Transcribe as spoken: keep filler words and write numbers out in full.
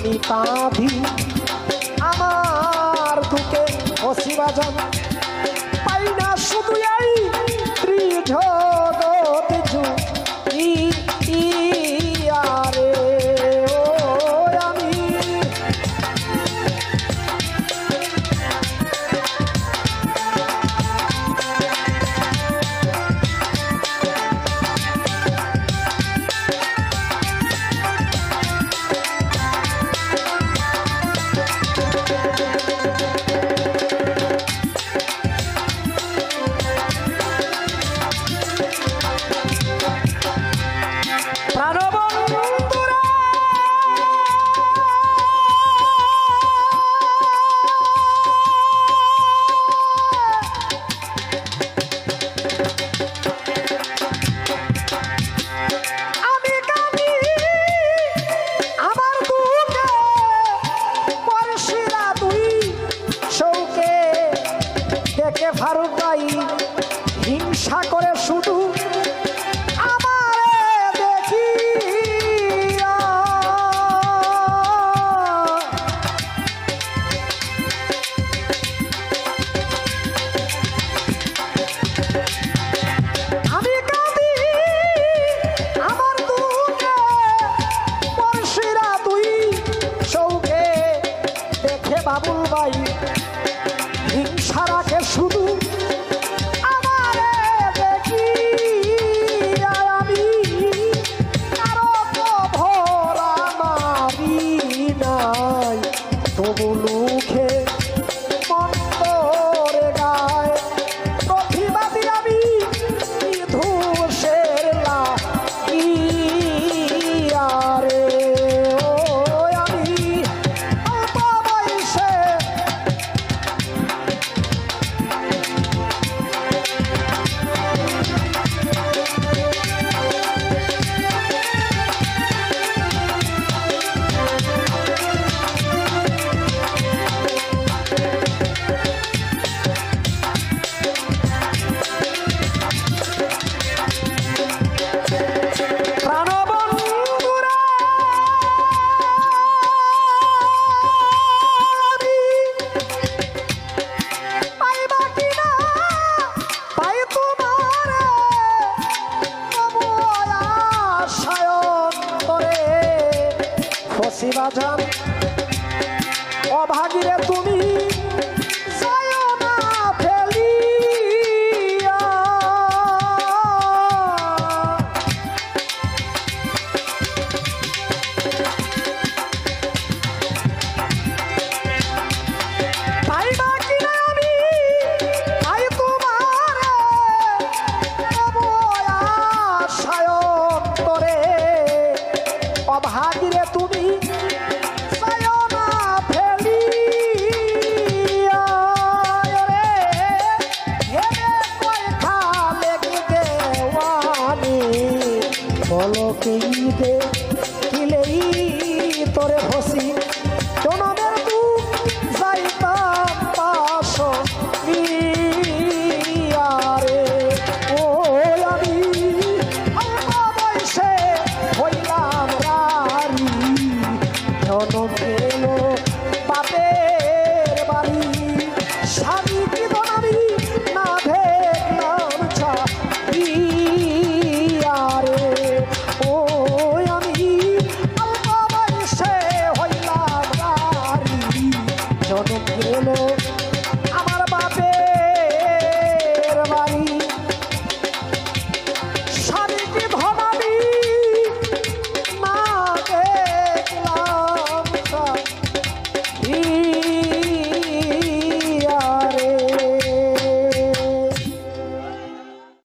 আমি কাঁদি আমার দুঃখে হসি বাজান পাই না শুধু এই ত্রিজগৎ জুড়িয়ারে ও আমি ফারুক ভাই হিংসা করে শুধু আমারে দেখি আমি কাঁদি আমার দুঃখে পরশিরা তুই শৌকে দেখে বাবুল ভাই হিংসা রাখে শুধু আমারে দেখি আমি কারো ভরা মারি নাই তবু মুখে মন্তরে গায় প্রতিবাদী আমি ধূসের লাগিয়ারে ও আমি অল্প বয়সে বাজান অভাগীরে তুমি যায় না ফেলিয়া পাইবা কিনা আমি পাই তোমার আশায় অন্তরে অভাগীরে তুমি বলো কি দে কিলেই তোরে হসি